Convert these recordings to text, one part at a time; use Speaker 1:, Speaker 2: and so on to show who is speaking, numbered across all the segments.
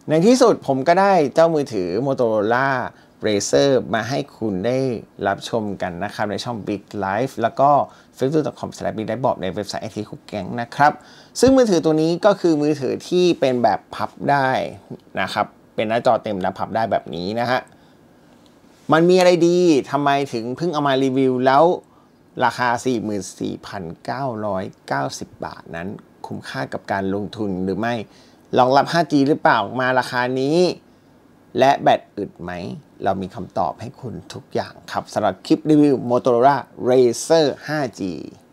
Speaker 1: ในที่สุดผมก็ได้เจ้ามือถือ Motorola Razr มาให้คุณได้รับชมกันนะครับในช่อง Big Life แล้วก็ facebook.com/biglightbob ในเว็บไซต์ IT คุกแก๊งนะครับซึ่งมือถือตัวนี้ก็คือมือถือที่เป็นแบบพับได้นะครับเป็นหน้าจอเต็มและพับได้แบบนี้นะฮะมันมีอะไรดีทำไมถึงเพิ่งเอามารีวิวแล้วราคา 44,990 บาทนั้นคุ้มค่ากับการลงทุนหรือไม่รองรับ 5G หรือเปล่ามาราคานี้และแบตอึดไหมเรามีคำตอบให้คุณทุกอย่างครับสำหรับคลิปรีวิว Motorola Razr 5G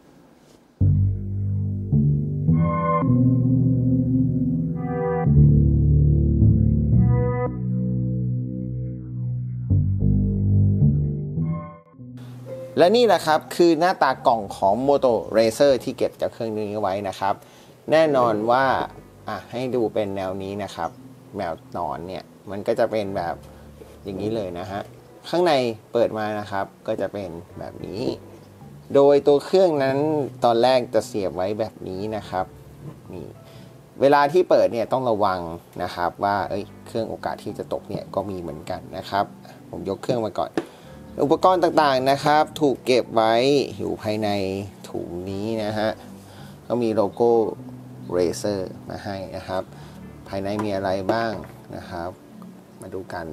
Speaker 1: และนี่แหละครับคือหน้าตากล่องของ Moto Razr ที่เก็บจากเครื่องนี้ไว้นะครับแน่นอนว่าให้ดูเป็นแนวนี้นะครับแมวนอนเนี่ยมันก็จะเป็นแบบอย่างนี้เลยนะฮะข้างในเปิดมานะครับก็จะเป็นแบบนี้โดยตัวเครื่องนั้นตอนแรกจะเสียบไว้แบบนี้นะครับนี่เวลาที่เปิดเนี่ยต้องระวังนะครับว่าเครื่องโอกาสที่จะตกเนี่ยก็มีเหมือนกันนะครับผมยกเครื่องมาก่อนอุปกรณ์ต่างๆนะครับถูกเก็บไว้อยู่ภายในถุงนี้นะฮะก็มีโลโก้ Razr มาให้นะครับภายในมีอะไรบ้างนะครับมาดูกัน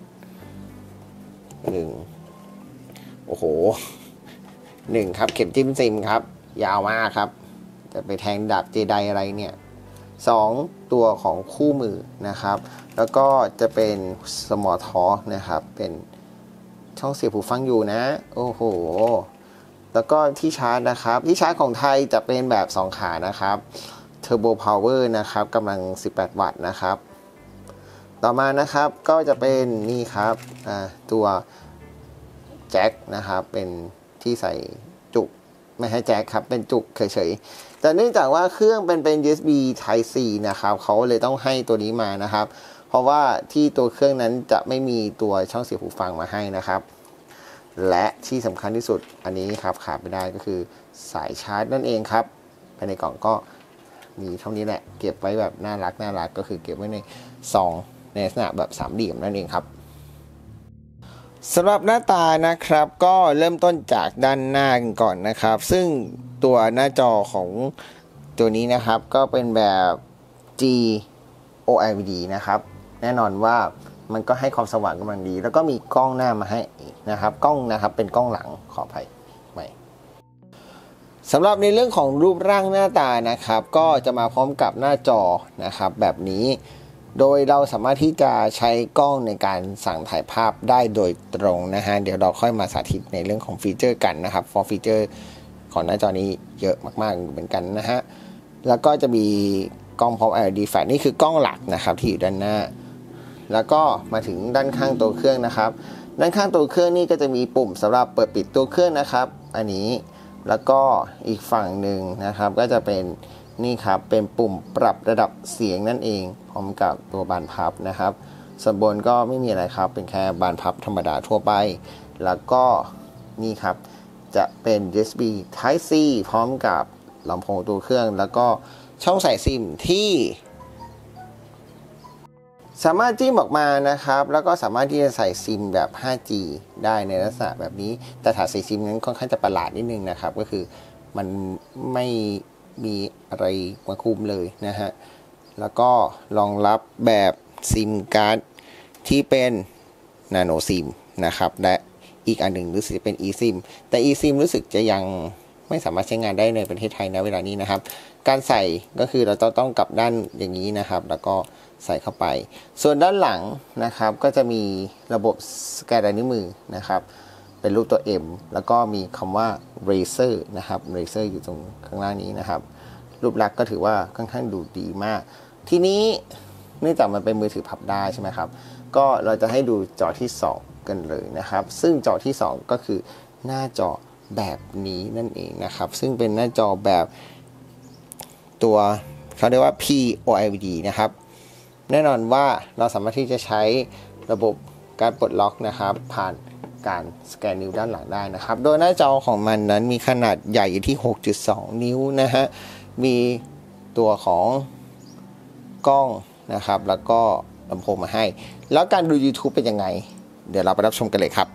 Speaker 1: โอ้โหครับเข็มจิ้มซิมครับยาวมากครับจะไปแทงดาบเจไดอะไรเนี่ย2ตัวของคู่มือนะครับแล้วก็จะเป็น Small Talk นะครับเป็นช่องเสียบหูฟังอยู่นะโอ้โหแล้วก็ที่ชาร์จนะครับที่ชาร์จของไทยจะเป็นแบบ2ขานะครับ Turbo Power นะครับกำลัง18วัตต์นะครับต่อมานะครับก็จะเป็นนี่ครับตัวแจ็คนะครับเป็นที่ใส่จุกไม่ใช่แจ็คครับเป็นจุกเฉยๆแต่เนื่องจากว่าเครื่องเป็น USB Type C นะครับเขาเลยต้องให้ตัวนี้มานะครับเพราะว่าที่ตัวเครื่องนั้นจะไม่มีตัวช่องเสียบหูฟังมาให้นะครับและที่สำคัญที่สุดอันนี้ครับขาดไม่ได้ก็คือสายชาร์จนั่นเองครับภายในกล่องก็มีเท่านี้แหละเก็บไว้แบบน่ารักก็คือเก็บไว้ในซองในลักษณะแบบ3เหลี่ยมนั่นเองครับสำหรับหน้าตานะครับก็เริ่มต้นจากด้านหน้ากันก่อนนะครับซึ่งตัวหน้าจอของตัวนี้นะครับก็เป็นแบบ G OLED นะครับแน่นอนว่ามันก็ให้ความสว่างกำลังดีแล้วก็มีกล้องหน้ามาให้นะครับกล้องนะครับเป็นกล้องหลังขออภัยใหม่สำหรับในเรื่องของรูปร่างหน้าตานะครับก็จะมาพร้อมกับหน้าจอนะครับแบบนี้โดยเราสามารถที่จะใช้กล้องในการสั่งถ่ายภาพได้โดยตรงนะฮะเดี๋ยวเราค่อยมาสาธิตในเรื่องของฟีเจอร์กันนะครับเพราะฟีเจอร์ของหน้าจอนี้เยอะมากๆเหมือนกันนะฮะแล้วก็จะมีกล้องพร้อม LED flash นี่คือกล้องหลักนะครับที่อยู่ด้านหน้าแล้วก็มาถึงด้านข้างตัวเครื่องนะครับด้านข้างตัวเครื่องนี่ก็จะมีปุ่มสำหรับเปิดปิดตัวเครื่องนะครับอันนี้แล้วก็อีกฝั่งหนึ่งนะครับก็จะเป็นนี่ครับเป็นปุ่มปรับระดับเสียงนั่นเองพร้อมกับตัวบานพับนะครับส่วนบนก็ไม่มีอะไรครับเป็นแค่บานพับธรรมดาทั่วไปแล้วก็นี่ครับจะเป็น USB Type C พร้อมกับลำโพงตัวเครื่องแล้วก็ช่องใส่ซิมที่สามารถจิ้มออกมานะครับแล้วก็สามารถที่จะใส่ซิมแบบ 5G ได้ในลักษณะแบบนี้แต่ถ้าใส่ซิมนั้นค่อนข้างจะประหลาดนิดนึงนะครับก็คือมันไม่มีอะไรมาคุมเลยนะฮะแล้วก็รองรับแบบซิมการ์ดที่เป็นนาโนซิมนะครับและอีกอันหนึ่งรู้สึกจะเป็น eSIM แต่ eSIM รู้สึกจะยังไม่สามารถใช้งานได้ในประเทศไทยนะเวลานี้นะครับการใส่ก็คือเราต้องกลับด้านอย่างนี้นะครับแล้วก็ใส่เข้าไปส่วนด้านหลังนะครับก็จะมีระบบสแกนลายนิ้วมือนะครับเป็นรูปตัว M แล้วก็มีคำว่า Razr นะครับ Razr อยู่ตรงข้างล่างนี้นะครับรูปลักษณ์ก็ถือว่าค่อนข้างดูดีมากทีนี้เนื่องจากมันเป็นมือถือพับได้ใช่ไหมครับก็เราจะให้ดูจอที่2กันเลยนะครับซึ่งจอที่2ก็คือหน้าจอแบบนี้นั่นเองนะครับซึ่งเป็นหน้าจอแบบตัวเขาเรียกว่า POLED นะครับแน่นอนว่าเราสามารถที่จะใช้ระบบการปลดล็อกนะครับผ่านการสแกนนิ้วด้านหลังได้นะครับโดยหน้าจอของมันนั้นมีขนาดใหญ่อยู่ที่ 6.2 นิ้วนะฮะมีตัวของกล้องนะครับแล้วก็ลำโพงมาให้แล้วการดู YouTube เป็นยังไงเดี๋ยวเราไปรับชมกันเลยครับ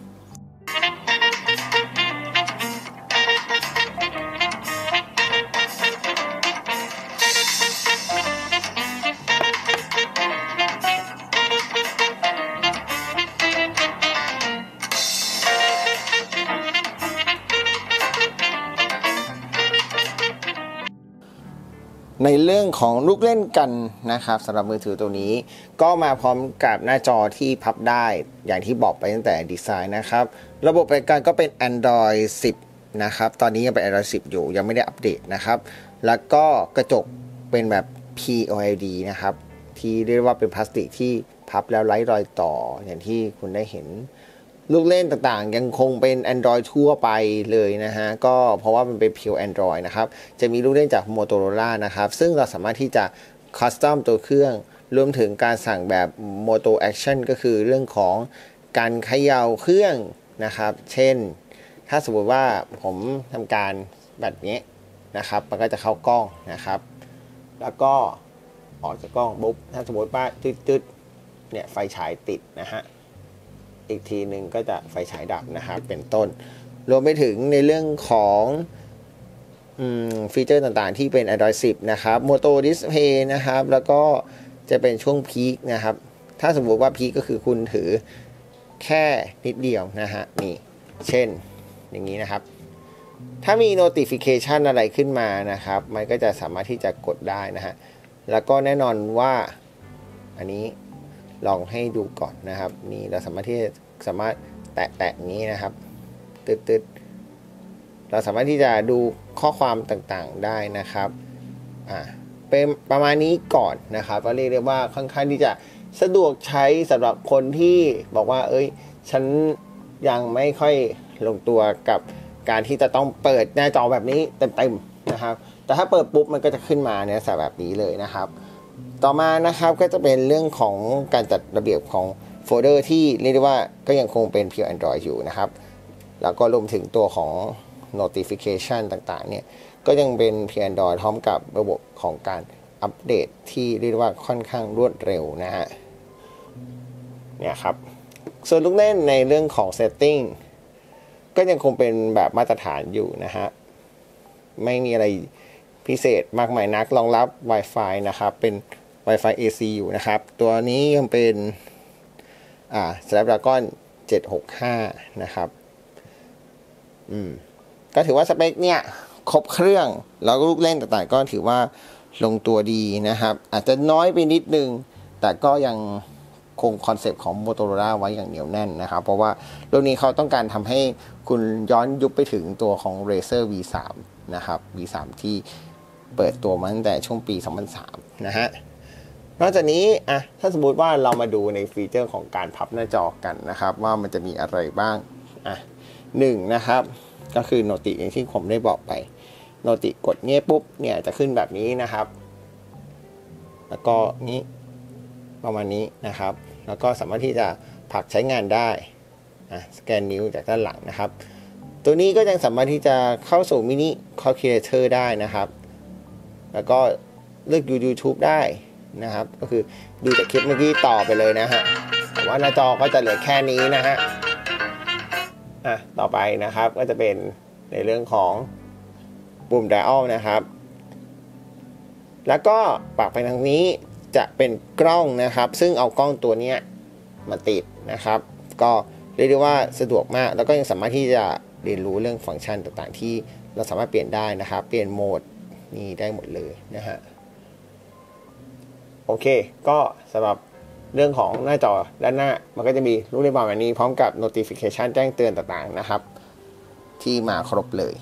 Speaker 1: ในเรื่องของลูกเล่นกันนะครับสำหรับมือถือตัวนี้ก็มาพร้อมกับหน้าจอที่พับได้อย่างที่บอกไปตั้งแต่ดีไซน์นะครับระบบการก็เป็น Android 10 นะครับตอนนี้ยังเป็น Android 10 อยู่ยังไม่ได้อัปเดตนะครับแล้วก็กระจกเป็นแบบ POLED นะครับที่เรียกว่าเป็นพลาสติกที่พับแล้วไร้รอยต่ออย่างที่คุณได้เห็นลูกเล่นต่างๆยังคงเป็น Android ทั่วไปเลยนะฮะก็เพราะว่ามันเป็น Pure Android นะครับจะมีลูกเล่นจาก Motorola นะครับซึ่งเราสามารถที่จะคัสตอมตัวเครื่องรวมถึงการสั่งแบบ Moto Action ก็คือเรื่องของการเขย่าเครื่องนะครับเช่นถ้าสมมติว่าผมทำการแบบนี้นะครับมันก็จะเข้ากล้องนะครับแล้วก็ออกจากกล้องปุ๊บถ้าสมมติว่าตึ๊ดๆเนี่ยไฟฉายติดนะฮะอีกทีหนึ่งก็จะไฟฉายดับนะครับเป็นต้นรวมไปถึงในเรื่องของฟีเจอร์ต่างๆที่เป็น Android 10 นะครับ Moto Display นะครับแล้วก็จะเป็นช่วงพีคนะครับถ้าสมมติว่าพีคก็คือคุณถือแค่นิดเดียวนะฮะนี่เช่นอย่างนี้นะครับถ้ามี notification อะไรขึ้นมานะครับมันก็จะสามารถที่จะกดได้นะฮะแล้วก็แน่นอนว่าอันนี้ลองให้ดูก่อนนะครับนี่เราสามารถแตะนี้นะครับตึ๊ดเราสามารถที่จะดูข้อความต่างๆได้นะครับเป็นประมาณนี้ก่อนนะครับก็เรียกได้ว่าค่อนข้างที่จะสะดวกใช้สำหรับคนที่บอกว่าฉันยังไม่ค่อยลงตัวกับการที่จะต้องเปิดหน้าจอแบบนี้เต็มๆนะครับแต่ถ้าเปิดปุ๊บมันก็จะขึ้นมาเนี่ยแบบนี้เลยนะครับต่อมานะครับก็จะเป็นเรื่องของการจัดระเบียบของโฟลเดอร์ที่เรียกได้ว่าก็ยังคงเป็น Pure Android อยู่นะครับแล้วก็รวมถึงตัวของ notification ต่างๆเนี่ยก็ยังเป็น Pure Android พร้อมกับระบบของการอัปเดตที่เรียกว่าค่อนข้างรวดเร็วนะฮะเนี่ยครับส่วนลูกเล่นในเรื่องของ setting ก็ยังคงเป็นแบบมาตรฐานอยู่นะฮะไม่มีอะไรพิเศษมากมายนักรองรับ Wi-Fi นะครับเป็น Wi-Fi AC อยู่นะครับตัวนี้ยังเป็นSnapdragon 765นะครับก็ถือว่าสเปคเนี่ยครบเครื่องแล้วก็ลูกเล่นต่างๆก็ถือว่าลงตัวดีนะครับอาจจะน้อยไปนิดนึงแต่ก็ยังคงคอนเซปต์ของ Motorola ไว้อย่างเหนียวแน่นนะครับเพราะว่ารุ่นนี้เขาต้องการทำให้คุณย้อนยุคไปถึงตัวของ Razer V3 นะครับ V3 ที่เปิดตัวมาตั้งแต่ช่วงปี 2003 นะฮะนอกจากนี้ถ้าสมมุติว่าเรามาดูในฟีเจอร์ของการพับหน้าจอกันนะครับว่ามันจะมีอะไรบ้าง1นะครับก็คือโนติอย่างที่ผมได้บอกไปโนติกดเงี้ยปุ๊บเนี่ยจะขึ้นแบบนี้นะครับแล้วก็นี้ประมาณนี้นะครับแล้วก็สามารถที่จะผลักใช้งานได้สแกนนิ้วจากด้านหลังนะครับตัวนี้ก็ยังสามารถที่จะเข้าสู่มินิคอลคูลเลเตอร์ได้นะครับแล้วก็เลือกดู YouTube ได้นะครับก็คือดูจากคลิปเมื่อกี้ต่อไปเลยนะฮะแต่ว่าหน้าจอก็จะเหลือแค่นี้นะฮะต่อไปนะครับก็จะเป็นในเรื่องของปุ่ม Dial นะครับแล้วก็ปากไปทางนี้จะเป็นกล้องนะครับซึ่งเอากล้องตัวนี้มาติดนะครับก็เรียกได้ว่าสะดวกมากแล้วก็ยังสามารถที่จะเรียนรู้เรื่องฟังก์ชันต่างๆที่เราสามารถเปลี่ยนได้นะครับเปลี่ยนโหมดนี่ได้หมดเลยนะฮะโอเคก็สำหรับเรื่องของหน้าจอด้านหน้ามันก็จะมีรูปเล่นแบบนี้พร้อมกับ notification แจ้งเตือนต่างๆนะครับที่มาครบเลย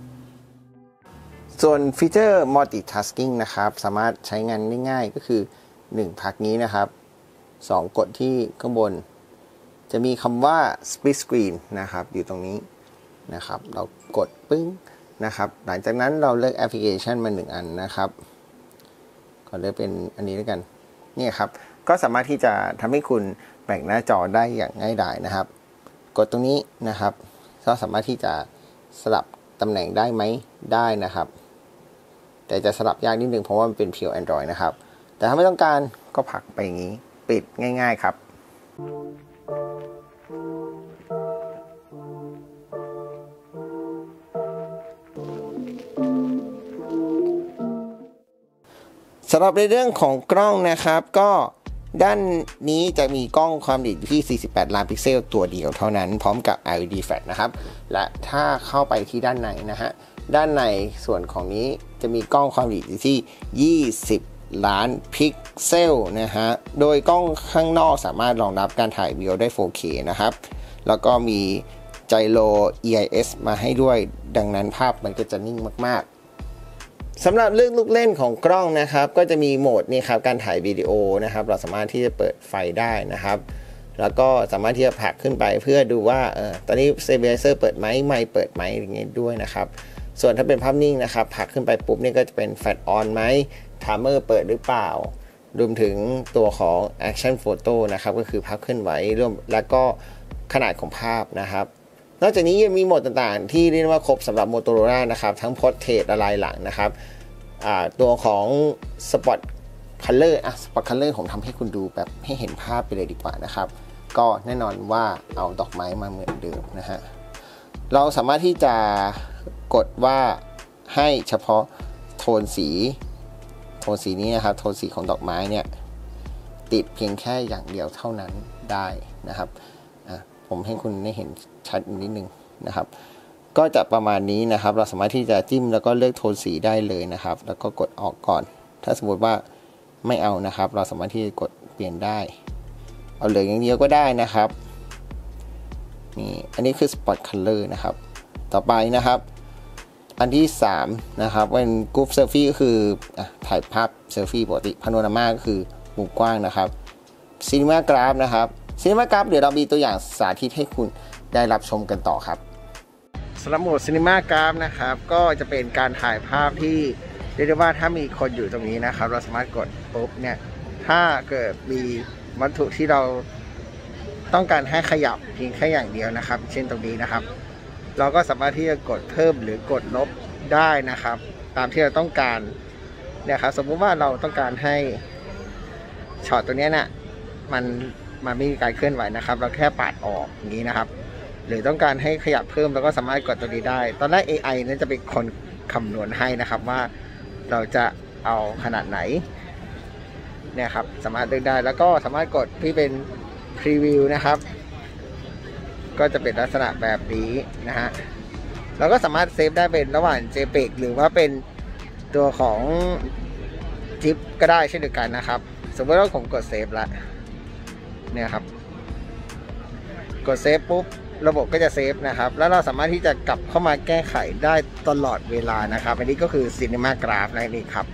Speaker 1: ส่วนฟีเจอร์ multitasking นะครับสามารถใช้งานง่ายๆก็คือ1พักนี้นะครับ2กดที่ข้างบนจะมีคำว่า split screen นะครับอยู่ตรงนี้นะครับเรากดปึ้งนะครับหลังจากนั้นเราเลือกแอปพลิเคชันมา1อันนะครับก็เลือกเป็นอันนี้แล้วกันนี่ครับก็สามารถที่จะทำให้คุณแบ่งหน้าจอได้อย่างง่ายดายนะครับกดตรงนี้นะครับก็สามารถที่จะสลับตำแหน่งได้ไหมได้นะครับแต่จะสลับยากนิดนึงเพราะว่ามันเป็น Pure Android นะครับแต่ถ้าไม่ต้องการก็ผลักไปอย่างนี้ปิดง่ายๆครับสำหรับในเรื่องของกล้องนะครับก็ด้านนี้จะมีกล้องความละเอียดที่ 48 ล้านพิกเซลตัวเดียวเท่านั้นพร้อมกับ LED flash นะครับและถ้าเข้าไปที่ด้านในนะฮะด้านในส่วนของนี้จะมีกล้องความละเอียดที่ 20 ล้านพิกเซลนะฮะโดยกล้องข้างนอกสามารถรองรับการถ่ายวิดีโอได้ 4K นะครับแล้วก็มีไจโร EIS มาให้ด้วยดังนั้นภาพมันก็จะนิ่งมากๆสำหรับเรื่องลูกเล่นของกล้องนะครับก็จะมีโหมดนี่ครับการถ่ายวิดีโอนะครับเราสามารถที่จะเปิดไฟได้นะครับแล้วก็สามารถที่จะผลักขึ้นไปเพื่อดูว่าตอนนี้ Stabilizer เปิดไหมไมค์เปิดไหมอย่างเงี้ยด้วยนะครับส่วนถ้าเป็นภาพนิ่งนะครับผลักขึ้นไปปุ๊บนี่ก็จะเป็น Flash on ไหม Timer เปิดหรือเปล่ารวมถึงตัวของ Action Photo นะครับก็คือภาพเคลื่อนไหวรวมแล้วก็ขนาดของภาพนะครับนอกจากนี้ยังมีโหมดต่างๆที่เรียกว่าครบสำหรับ Motorola นะครับทั้ง Portrait ละลายหลังนะครับตัวของ Spot Color Spot Color ผมทำให้คุณดูแบบให้เห็นภาพไปเลยดีกว่านะครับก็แน่นอนว่าเอาดอกไม้มาเหมือนเดิมนะฮะเราสามารถที่จะกดว่าให้เฉพาะโทนสีนี้นะครับโทนสีของดอกไม้เนี่ยติดเพียงแค่อย่างเดียวเท่านั้นได้นะครับผมให้คุณได้เห็นชัดนิดนึงนะครับก็จะประมาณนี้นะครับเราสามารถที่จะจิ้มแล้วก็เลือกโทนสีได้เลยนะครับแล้วก็กดออกก่อนถ้าสมมติว่าไม่เอานะครับเราสามารถที่จะกดเปลี่ยนได้เอาเหลืองอย่างเดียวก็ได้นะครับนี่อันนี้คือ Spot Color นะครับต่อไปนะครับอันที่3นะครับเป็น Group Selfie ก็คือถ่ายภาพเซลฟี่ปกติ Panorama ก็คือมุมกว้างนะครับ Cinema Graph นะครับ Cinema Graph เดี๋ยวเรามีตัวอย่างสาธิตให้คุณได้รับชมกันต่อครับสำหรับโหมด Cinema Graph นะครับก็จะเป็นการถ่ายภาพที่เรียกได้ว่าถ้ามีคนอยู่ตรงนี้นะครับเราสามารถกดปุ๊บเนี่ยถ้าเกิดมีวัตถุที่เราต้องการให้ขยับเพียงแค่อย่างเดียวนะครับเช่นตรงนี้นะครับเราก็สามารถที่จะกดเพิ่มหรือกดลบได้นะครับตามที่เราต้องการเนี่ยครับสมมุติว่าเราต้องการให้ช็อตตัวนี้เนี่ยมันไม่มีการเคลื่อนไหวนะครับเราแค่ปาดออกอย่างนี้นะครับหรือต้องการให้ขยับเพิ่มเราก็สามารถกดตัวนี้ได้ตอนแรก AI นั้นจะเป็นคนคำนวณให้นะครับว่าเราจะเอาขนาดไหนเนี่ยครับสามารถเลือกได้แล้วก็สามารถกดที่เป็นพรีวิวนะครับก็จะเป็นลักษณะแบบนี้นะฮะเราก็สามารถเซฟได้เป็นระหว่าง JPEG หรือว่าเป็นตัวของ GIF ก็ได้เช่นเดียวกันนะครับสมมติว่าผมกดเซฟแล้วเนี่ยครับกดเซฟปุ๊บระบบก็จะเซฟนะครับแล้วเราสามารถที่จะกลับเข้ามาแก้ไขได้ตลอดเวลานะครับอันนี้ก็คือ Cinema Graph นั่นเองครับ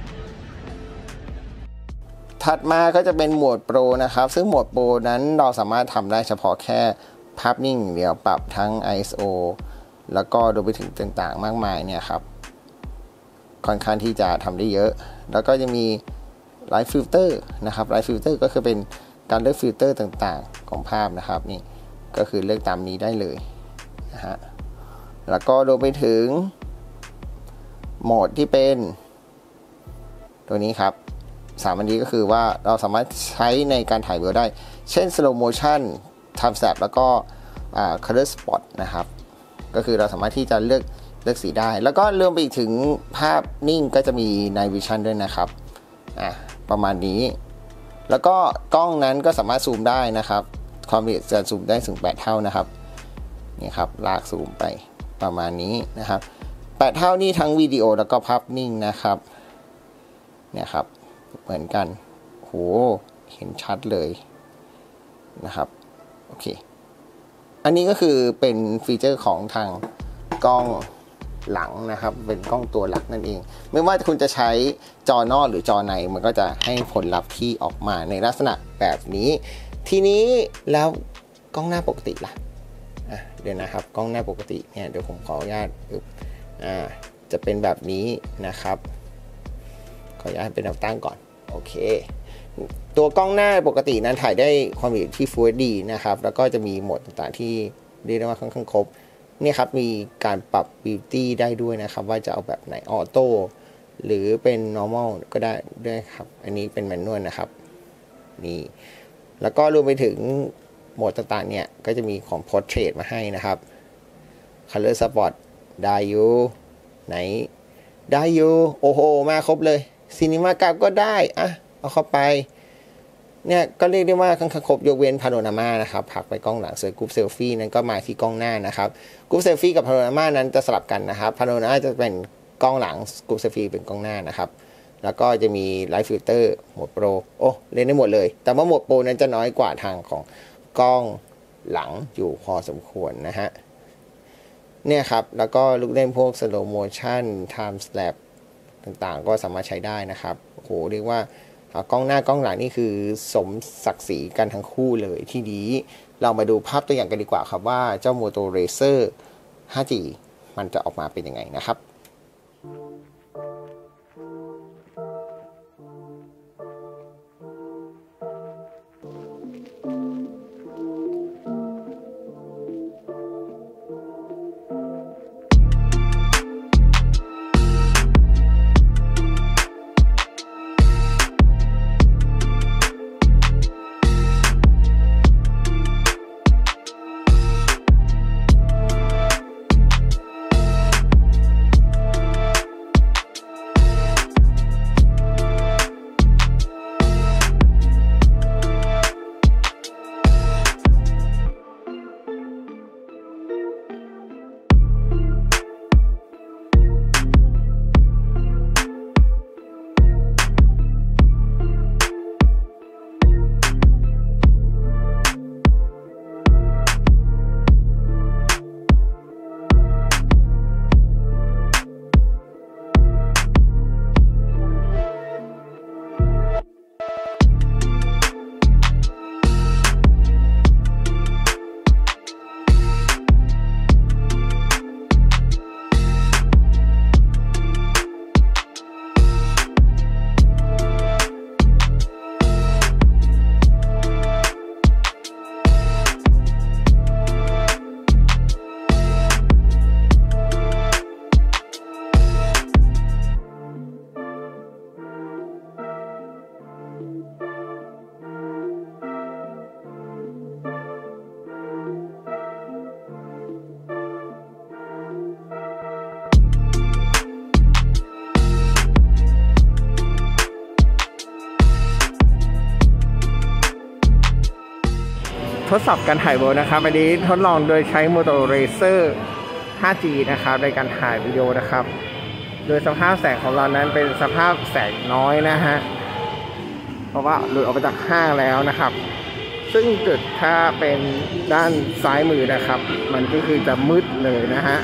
Speaker 1: ถัดมาก็จะเป็นโหมดโปรนะครับซึ่งโหมดโปรนั้นเราสามารถทำได้เฉพาะแค่ภาพนิ่งเดียวปรับทั้ง ISO แล้วก็รวมไปถึงต่างๆมากมายเนี่ยครับค่อนข้างที่จะทำได้เยอะแล้วก็ยังมี Light Filter นะครับ Light Filter ก็คือเป็นการเลือกฟิลเตอร์ต่างๆของภาพนะครับนี่ก็คือเลือกตามนี้ได้เลยนะฮะแล้วก็รวมไปถึงโหมดที่เป็นตัวนี้ครับ3อันนี้ก็คือว่าเราสามารถใช้ในการถ่ายวิดีโอได้เช่น slow motion time lapse แล้วก็color spot นะครับก็คือเราสามารถที่จะเลือกสีได้แล้วก็รวมไปถึงภาพนิ่งก็จะมี night vision ด้วยนะครับประมาณนี้แล้วก็กล้องนั้นก็สามารถซูมได้นะครับความละเอียดจะซูมได้ถึง8เท่านะครับนี่ครับลากซูมไปประมาณนี้นะครับ8เท่านี่ทั้งวิดีโอแล้วก็ภาพนิ่งนะครับเนี่ยครับเหมือนกันโหเห็นชัดเลยนะครับโอเคอันนี้ก็คือเป็นฟีเจอร์ของทางกล้องหลังนะครับเป็นกล้องตัวหลักนั่นเองไม่ว่าคุณจะใช้จอนอกหรือจอในมันก็จะให้ผลลัพธ์ที่ออกมาในลักษณะแบบนี้ทีนี้แล้วกล้องหน้าปกติล่ะเดี๋ยวนะครับกล้องหน้าปกติเนี่ยเดี๋ยวผมขออนุญาตจะเป็นแบบนี้นะครับขออนุญาตเป็นแนวตั้งก่อนโอเคตัวกล้องหน้าปกตินั้นถ่ายได้ความละเอียดที่ Full HD นะครับแล้วก็จะมีโหมดต่างๆที่เรียกได้ว่าค่อนข้างครบนี่ครับมีการปรับ Beauty ได้ด้วยนะครับว่าจะเอาแบบไหนออโต้หรือเป็น normal ก็ได้ด้วยครับอันนี้เป็นแมนนวลนะครับนี่แล้วก็รวมไปถึงโหมดต่างๆเนี่ยก็จะมีของ Portrait มาให้นะครับ Color Spot ได้อยู่ไหนได้อยู่โอ้โหมาครบเลย Cinema กราฟก็ได้อ่ะเอาเข้าไปเนี่ยก็เรียกได้ว่าครบยกเว้นพาโนรามานะครับผักไปกล้องหลังส่วนกรุ๊ปเซลฟี่นั้นก็มาที่กล้องหน้านะครับกรุ๊ปเซลฟี่กับพาโนรามานั้นจะสลับกันนะครับพาโนรามาจะเป็นกล้องหลังกรุ๊ปเซลฟี่เป็นกล้องหน้านะครับแล้วก็จะมีไลท์ฟิลเตอร์โหมดโปรโอ้เล่นได้หมดเลยแต่ว่าโหมดโปรนั้นจะน้อยกว่าทางของกล้องหลังอยู่พอสมควรนะฮะเนี่ยครับแล้วก็ลูกเล่นพวก slow motion time lapse ต่างๆก็สามารถใช้ได้นะครับโอ้โหเรียกว่ากล้องหน้ากล้องหลังนี่คือสมศักดิ์ศรีกันทั้งคู่เลยที่นี้เรามาดูภาพตัวอย่างกันดีกว่าครับว่าเจ้า Moto Razr 5G มันจะออกมาเป็นยังไงนะครับทดสอบการถ่ายวิดีโอนะครับอันนี้ทดลองโดยใช้ Moto Razr 5G นะครับในการถ่ายวิดีโอนะครับโดยสภาพแสงของเรานั้นเป็นสภาพแสงน้อยนะฮะเพราะว่าหลุดออกมาจากห้างแล้วนะครับซึ่งจุดถ้าเป็นด้านซ้ายมือนะครับมันก็คือจะมืดเลยนะฮะ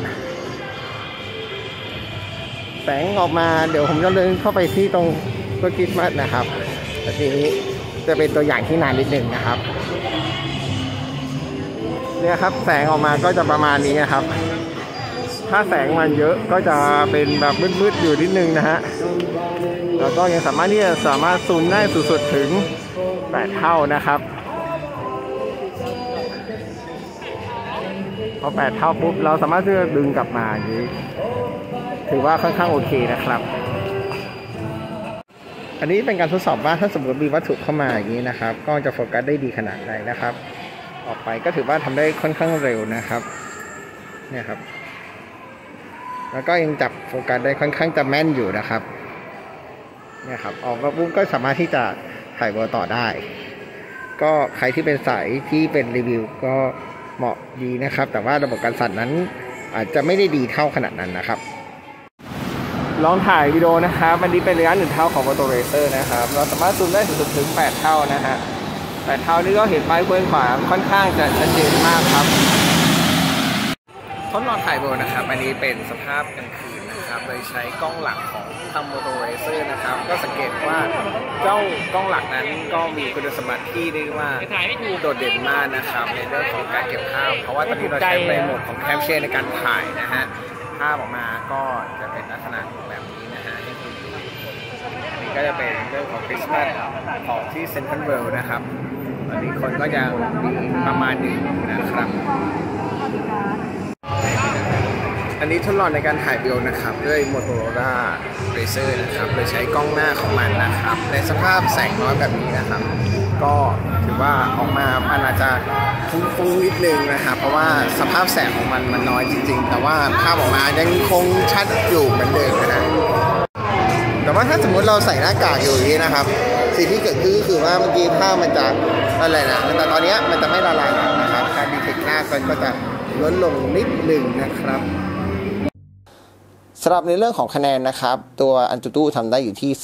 Speaker 1: แสงออกมาเดี๋ยวผมจะเดินเข้าไปที่ตรงต้นคริสต์มาสนะครับแต่ทีนี้จะเป็นตัวอย่างที่นานนิดหนึ่งนะครับเนี่ยครับแสงออกมาก็จะประมาณนี้นะครับถ้าแสงมันเยอะก็จะเป็นแบบมืดๆอยู่นิดนึงนะฮะแล้วก็ยังสามารถที่จะซูมได้สุดๆถึง8เท่านะครับพอ8เท่าปุ๊บเราสามารถที่จะดึงกลับมาอย่างนี้ถือว่าค่อนข้างโอเคนะครับอันนี้เป็นการทดสอบว่าถ้าสมมติมีวัตถุเข้ามาอย่างนี้นะครับกล้องจะโฟกัสได้ดีขนาดไหนนะครับออกไปก็ถือว่าทำได้ค่อนข้างเร็วนะครับเนี่ยครับแล้วก็ยังจับโฟกัสได้ค่อนข้างจะแม่นอยู่นะครับเนี่ยครับออกมาปุ๊บก็สามารถที่จะถ่ายวิดีโอต่อได้ก็ใครที่เป็นสายที่เป็นรีวิวก็เหมาะดีนะครับแต่ว่าระบบการสั่นนั้นอาจจะไม่ได้ดีเท่าขนาดนั้นนะครับลองถ่ายวิดีโอนะครับอันนี้เป็นระยะ1 เท่าของ Moto Razr นะครับเราสามารถซูมได้สุดถึง8เท่านะฮะ8เท่านี้ก็เห็นไม้เบื้องขวาค่อนข้างจะชัดเจนมากครับทดลองถ่ายวิดีโอนะครับอันนี้เป็นสภาพกลางคืนนะครับโดยใช้กล้องหลังของทาง Moto Razr นะครับก็สังเกตว่าเจ้ากล้องหลักนั้นก็มีคุณสมบัติที่เรียกว่าโดดเด่นมากนะครับในเรื่องของการเก็บภาพเพราะว่าตอนนี้เราใช้ในโหมดของแคมเชนในการถ่ายนะฮะภาพออกมาก็จะเป็นลักษณะแบบนี้นะฮะให้คุณอันนี้ก็จะเป็นเรื่องของคริสต์มาสของที่เซ็นทรัลเวิลด์นะครับตอนนี้คนก็ยังมีประมาณหนึ่งนะครับอันนี้ทดลองในการถ่ายวิดีโอนะครับด้วย Motorola Razr นะครับโดยใช้กล้องหน้าของมันนะครับในสภาพแสงน้อยแบบนี้นะครับก็ถือว่าออกมามันอาจจะฟุ้งๆนิดนึงนะครับเพราะว่าสภาพแสงของมันน้อยจริงๆแต่ว่าภาพออกมายังคงชัดอยู่เหมือนเดิมนะแต่ว่าถ้าสมมติเราใส่หน้ากากอยู่อย่างนี้นะครับสิ่งที่เกิดขึ้นก็คือว่าเมื่อกี้ภาพมันจะอะไรนะแต่ตอนนี้มันจะไม่ละลายนะครับการดีเทคหน้าก็จะลดลงนิดหนึ่งนะครับสำหรับในเรื่องของคะแนนนะครับตัว Antutu ทำได้อยู่ที่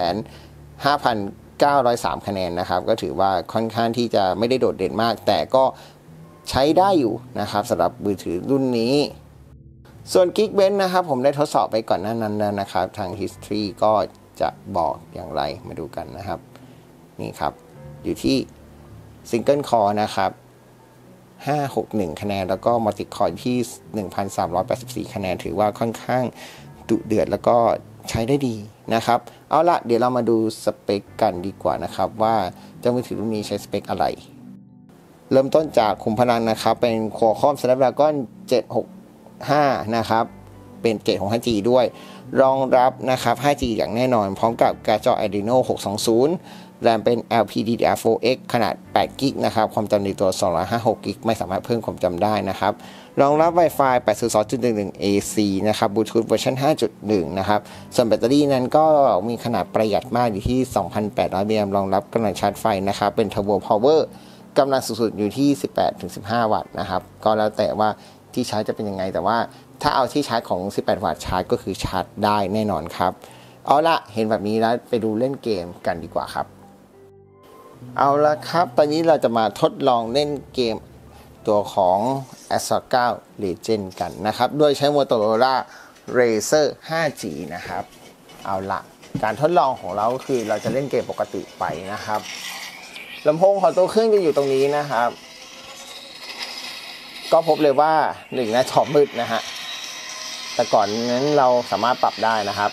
Speaker 1: 25,903 คะแนนนะครับก็ถือว่าค่อนข้างที่จะไม่ได้โดดเด่นมากแต่ก็ใช้ได้อยู่นะครับสำหรับมือถือรุ่นนี้ส่วน Geekbench นะครับผมได้ทดสอบไปก่อนหน้านั้นแล้วนะครับทาง History ก็จะบอกอย่างไรมาดูกันนะครับนี่ครับอยู่ที่ Single Core นะครับ561 คะแนนแล้วก็ Multi Core ที่ 1,384 คะแนนถือว่าค่อนข้างดุเดือดแล้วก็ใช้ได้ดีนะครับเอาละเดี๋ยวเรามาดูสเปคกันดีกว่านะครับว่าเจ้ามือถือรุ่นนี้ใช้สเปคอะไรเริ่มต้นจากขุมพลังนะครับเป็น Qualcomm Snapdragon 765นะครับเป็น 765G ด้วยรองรับนะครับ 5G อย่างแน่นอนพร้อมกับการ์ดจอ Adreno 620แรมเป็น LPDDR4X ขนาด8 กิกนะครับความจำในตัว256 กิกไม่สามารถเพิ่มความจำได้นะครับรองรับ Wi-Fi 802.11 AC นะครับ Bluetooth เวอร์ชัน 5.1 นะครับส่วนแบตเตอรี่นั้นก็มีขนาดประหยัดมากอยู่ที่ 2,800 มิลลิแอมป์รองรับกำลังชาร์จไฟนะครับเป็น Turbo Power กำลังสูงสุดอยู่ที่ 18-15 วัตต์นะครับก็แล้วแต่ว่าที่ชาร์จจะเป็นยังไงแต่ว่าถ้าเอาที่ชาร์จของ 18 วัตต์ชาร์จก็คือชาร์จได้แน่นอนครับเอาละเห็นแบบนี้แล้วไปดูเล่นเกมกันดีกว่าครับเอาละครับตอนนี้เราจะมาทดลองเล่นเกมตัวของ Assault 9 Legend กันนะครับโดยใช้ Motorola Razr 5G นะครับเอาละการทดลองของเราก็คือเราจะเล่นเกมปกติไปนะครับลำโพงของตัวเครื่องจะอยู่ตรงนี้นะครับก็พบเลยว่าหน้าจอมืดนะฮะแต่ก่อนนั้นเราสามารถปรับได้นะครับ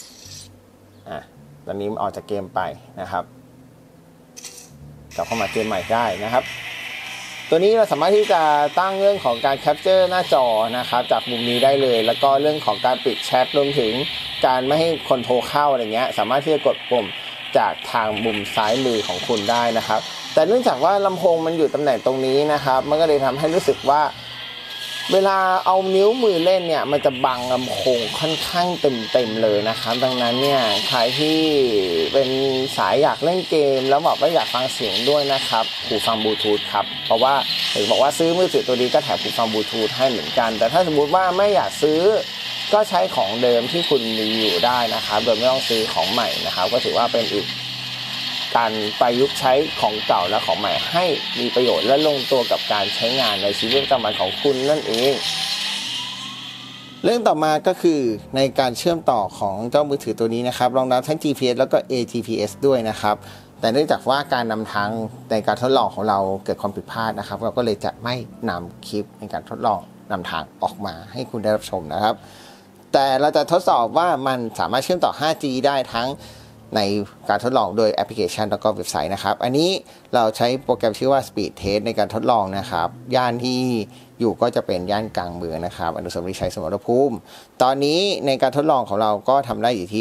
Speaker 1: ตอนนี้ออกจากเกมไปนะครับกลับเข้ามาเกมใหม่ได้นะครับตัวนี้เราสามารถที่จะตั้งเรื่องของการแคปเจอร์หน้าจอนะครับจากมุมนี้ได้เลยแล้วก็เรื่องของการปิดแชทรวมถึงการไม่ให้คนโทรเข้าอะไรเงี้ยสามารถที่จะกดปุ่มจากทางมุมซ้ายมือของคุณได้นะครับแต่เนื่องจากว่าลำโพงมันอยู่ตำแหน่งตรงนี้นะครับมันก็เลยทำให้รู้สึกว่าเวลาเอานิ้วมือเล่นเนี่ยมันจะบังลำโพงค่อนข้างเต็มเลยนะครับดังนั้นเนี่ยใครที่เป็นสายอยากเล่นเกมแล้วบอกว่าอยากฟังเสียงด้วยนะครับหูฟังบลูทูธครับเพราะว่าถึงบอกว่าซื้อมือถือตัวนี้ก็แถมหูฟังบลูทูธให้เหมือนกันแต่ถ้าสมมุติว่าไม่อยากซื้อก็ใช้ของเดิมที่คุณมีอยู่ได้นะครับโดยไม่ต้องซื้อของใหม่นะครับก็ถือว่าเป็นอีกการประยุกต์ใช้ของเก่าและของใหม่ให้มีประโยชน์และลงตัวกับการใช้งานในชีวิตประจำวันของคุณนั่นเองเรื่องต่อมาก็คือในการเชื่อมต่อของเจ้ามือถือตัวนี้นะครับรองรับทั้ง GPS แล้วก็ AGPS ด้วยนะครับแต่เนื่องจากว่าการนำทางในการทดลองของเราเกิดความผิดพลาดนะครับเราก็เลยจะไม่นำคลิปในการทดลองนำทางออกมาให้คุณได้รับชมนะครับแต่เราจะทดสอบว่ามันสามารถเชื่อมต่อ 5G ได้ทั้งในการทดลองโดยแอปพลิเคชันแล้วก็เว็บไซต์นะครับอันนี้เราใช้โปรแกรมชื่อว่า Speed Test ในการทดลองนะครับย่านที่อยู่ก็จะเป็นย่านกลางเมืองนะครับอนุสาวรีย์ชัยสมรภูมิตอนนี้ในการทดลองของเราก็ทำได้อยู่ที่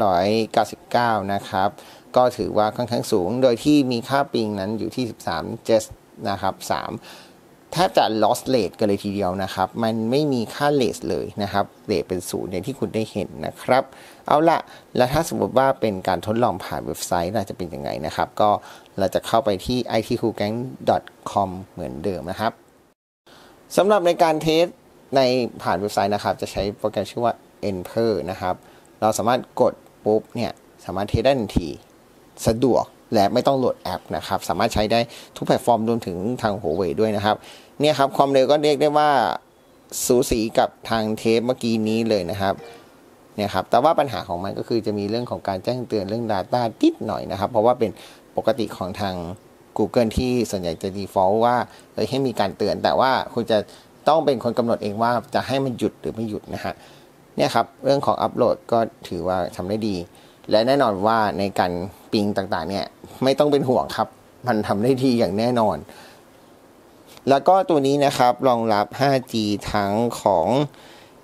Speaker 1: 599นะครับก็ถือว่าค่อนข้างสูงโดยที่มีค่าปิงนั้นอยู่ที่13 Gs นะครับ3แทบจะ loss rate กันเลยทีเดียวนะครับมันไม่มีค่า rate เลยนะครับเรทเป็น0อย่างที่คุณได้เห็นนะครับเอาละแล้วถ้าสมมติว่าเป็นการทดลองผ่านเว็บไซต์เราจะเป็นยังไงนะครับก็เราจะเข้าไปที่ itcoolgang.com เหมือนเดิมนะครับสำหรับในการเทสในผ่านเว็บไซต์นะครับจะใช้โปรแกรมชื่อว่า Enter นะครับเราสามารถกดปุ๊บเนี่ยสามารถเทสได้ทันทีสะดวกและไม่ต้องโหลดแอปนะครับสามารถใช้ได้ทุกแพลตฟอร์มรวมถึงทาง Huawei ด้วยนะครับเนี่ยครับความเร็วก็เรียกได้ว่าสูสีกับทางเทปเมื่อกี้นี้เลยนะครับเนี่ยครับแต่ว่าปัญหาของมันก็คือจะมีเรื่องของการแจ้งเตือนเรื่อง Data นิดหน่อยนะครับเพราะว่าเป็นปกติของทาง Google ที่ส่วนใหญ่จะ default ว่าให้มีการเตือนแต่ว่าคุณจะต้องเป็นคนกำหนดเองว่าจะให้มันหยุดหรือไม่หยุดนะฮะเนี่ยครับเรื่องของอัปโหลดก็ถือว่าทำได้ดีและแน่นอนว่าในการปิงต่างๆเนี่ยไม่ต้องเป็นห่วงครับมันทำได้ดีอย่างแน่นอนแล้วก็ตัวนี้นะครับรองรับ 5G ทั้งของ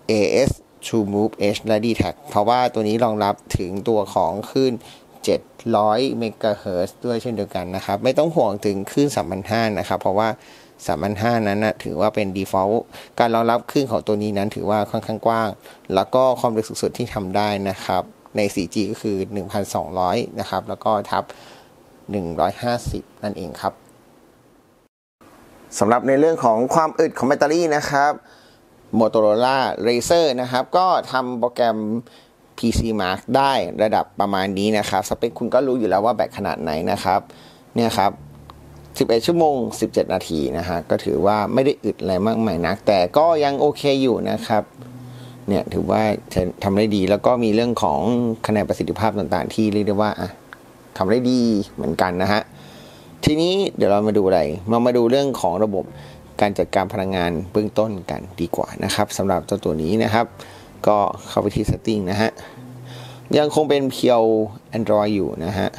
Speaker 1: AS TrueMove Edge และ DTAC เพราะว่าตัวนี้รองรับถึงตัวของคลื่น700 เมกะเฮิรตซ์ด้วยเช่นเดียวกันนะครับไม่ต้องห่วงถึงคลื่น 3,500 นะครับเพราะว่า 3,500 นั้นนะถือว่าเป็น default การรองรับคลื่นของตัวนี้นั้นถือว่าค่อนข้างกว้างแล้วก็ความเร็วสูงสุดที่ทำได้นะครับใน 4G ก็คือ 1,200 นะครับแล้วก็ทับ 150 นั่นเองครับสำหรับในเรื่องของความอึดของแบตเตอรี่นะครับ Motorola Razr นะครับก็ทำโปรแกรม PC Mark ได้ระดับประมาณนี้นะครับสเปคคุณก็รู้อยู่แล้วว่าแบตขนาดไหนนะครับเนี่ยครับ11 ชั่วโมง 17 นาทีนะฮะก็ถือว่าไม่ได้อึดอะไรมากมายนักแต่ก็ยังโอเคอยู่นะครับเนี่ยถือว่าทำได้ดีแล้วก็มีเรื่องของคะแนนประสิทธิภาพต่างๆที่เรียกได้ว่าทำได้ดีเหมือนกันนะฮะทีนี้เดี๋ยวเรามาดูอะไรมาดูเรื่องของระบบการจัดการพลังงานเบื้องต้นกันดีกว่านะครับสำหรับเจ้าตัวนี้นะครับก็เข้าไปที่ setting นะฮะยังคงเป็นเพียว Android อยู่นะฮะ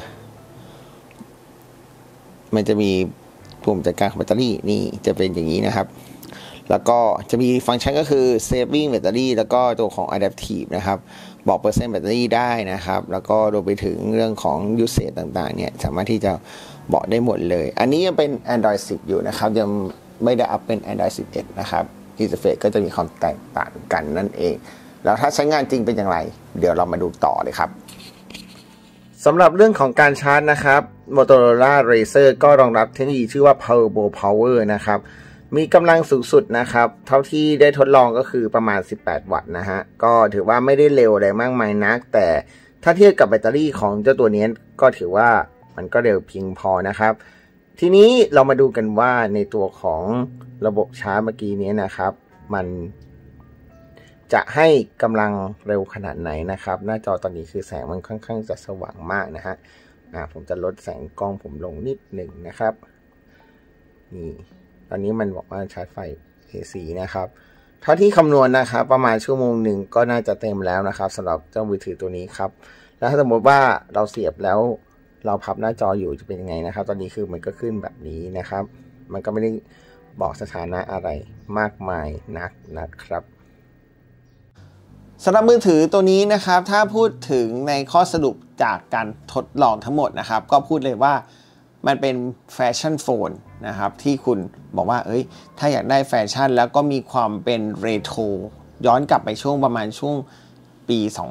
Speaker 1: มันจะมีปุ่มจัดการแบตเตอรี่นี่จะเป็นอย่างนี้นะครับแล้วก็จะมีฟังก์ชันก็คือ saving แบตเตอรี่แล้วก็ตัวของ adaptive นะครับบอกเปอร์เซ็นต์แบตเตอรี่ได้นะครับแล้วก็รวมไปถึงเรื่องของ usage ต่างๆเนี่ยสามารถที่จะบอกได้หมดเลยอันนี้ยังเป็น Android 10 อยู่นะครับยังไม่ได้อัพเป็น Android 11 นะครับอินเทอร์เฟซก็จะมีความแตกต่างกันนั่นเองแล้วถ้าใช้งานจริงเป็นอย่างไรเดี๋ยวเรามาดูต่อเลยครับสำหรับเรื่องของการชาร์จนะครับ Motorola Razr ก็รองรับเทคโนโลยีชื่อว่า Turbo Power นะครับมีกำลังสูงสุดนะครับเท่าที่ได้ทดลองก็คือประมาณ18 วัตต์นะฮะก็ถือว่าไม่ได้เร็วอะไรมากมายนักแต่ถ้าเทียบกับแบตเตอรี่ของเจ้าตัวนี้ก็ถือว่ามันก็เร็วเพียงพอนะครับทีนี้เรามาดูกันว่าในตัวของระบบชาร์จเมื่อกี้นี้นะครับมันจะให้กำลังเร็วขนาดไหนนะครับหน้าจอตอนนี้คือแสงมันค่อนข้างจะสว่างมากนะฮะผมจะลดแสงกล้องผมลงนิดหนึ่งนะครับนี่ตอนนี้มันบอกว่าชาร์จไฟ AC นะครับเท่าที่คำนวณนะครับประมาณชั่วโมงหนึ่งก็น่าจะเต็มแล้วนะครับสำหรับเจ้ามือถือตัวนี้ครับแล้วถ้าสมมติว่าเราเสียบแล้วเราพับหน้าจออยู่จะเป็นยังไงนะครับตอนนี้คือมันก็ขึ้นแบบนี้นะครับมันก็ไม่ได้บอกสถานะอะไรมากมายนักนะครับสำหรับมือถือตัวนี้นะครับถ้าพูดถึงในข้อสรุปจากการทดลองทั้งหมดนะครับก็พูดเลยว่ามันเป็นแฟชั่นโฟนนะครับที่คุณบอกว่าถ้าอยากได้แฟชั่นแล้วก็มีความเป็นเรโทรย้อนกลับไปช่วงประมาณช่วงปี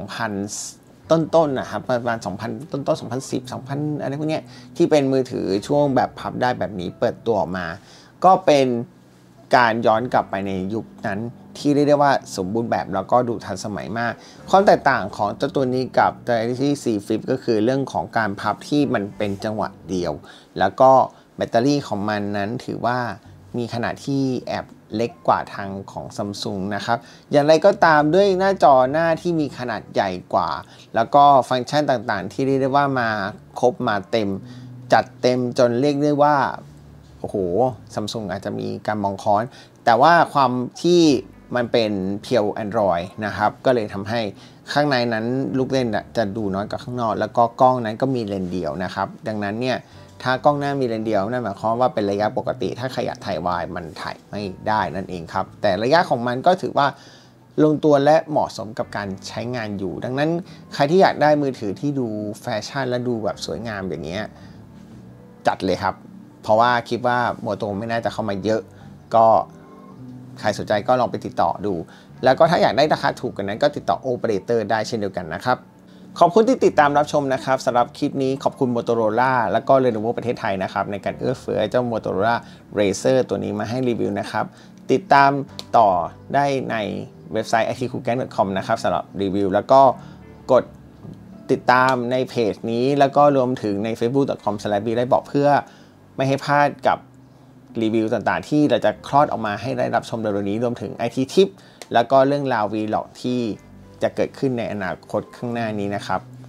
Speaker 1: 2000 ต้นๆนะครับประมาณ 2000 ต้นๆ 2010 2000 อะไรพวกเนี้ยที่เป็นมือถือช่วงแบบพับได้แบบนี้เปิดตัวออกมาก็เป็นการย้อนกลับไปในยุคนั้นที่เรียกได้ว่าสมบูรณ์แบบแล้วก็ดูทันสมัยมากความแตกต่างของเจ้าตัวนี้กับ Galaxy Z Flip ก็คือเรื่องของการพับที่มันเป็นจังหวะเดียวแล้วก็แบตเตอรี่ของมันนั้นถือว่ามีขนาดที่แอบเล็กกว่าทางของ Samsung นะครับอย่างไรก็ตามด้วยหน้าจอหน้าที่มีขนาดใหญ่กว่าแล้วก็ฟังก์ชันต่างๆที่เรียกได้ว่ามาครบมาเต็มจัดเต็มจนเรียกได้ว่าโอ้โห Samsung อาจจะมีการมองค้อนแต่ว่าความที่มันเป็นเพียว Android นะครับก็เลยทำให้ข้างในนั้นลูกเล่นจะดูน้อยกว่าข้างนอกแล้วก็กล้องนั้นก็มีเลนส์เดียวนะครับดังนั้นเนี่ยถ้ากล้องหน้ามีเลนส์เดียวนั่นหมายความว่าเป็นระยะปกติถ้าใครอยากถ่ายวายมันถ่ายไม่ได้นั่นเองครับแต่ระยะของมันก็ถือว่าลงตัวและเหมาะสมกับการใช้งานอยู่ดังนั้นใครที่อยากได้มือถือที่ดูแฟชั่นและดูแบบสวยงามอย่างเงี้ยจัดเลยครับเพราะว่าคิดว่าโมโตไม่น่าจะเข้ามาเยอะก็ใครสนใจก็ลองไปติดต่อดูแล้วก็ถ้าอยากได้ราคาถูกกันนั้นก็ติดต่อโอเปอเรเตอร์ได้เช่นเดียวกันนะครับขอบคุณที่ติดตามรับชมนะครับสำหรับคลิปนี้ขอบคุณ Motorola แล้วก็ Lenovo ประเทศไทยนะครับในการเอื้อเฟื้อเจ้า Motorola Razr ตัวนี้มาให้รีวิวนะครับติดตามต่อได้ในเว็บไซต์ itkugan.com นะครับสำหรับรีวิวแล้วก็กดติดตามในเพจนี้แล้วก็รวมถึงใน facebook.com/blightbot เพื่อไม่ให้พลาดกับรีวิวต่างๆที่เราจะคลอดออกมาให้ได้รับชมเร็วๆนี้รวมถึง IT Tip แล้วก็เรื่องราว Vlog ที่จะเกิดขึ้นในอนาคตข้างหน้านี้นะครับ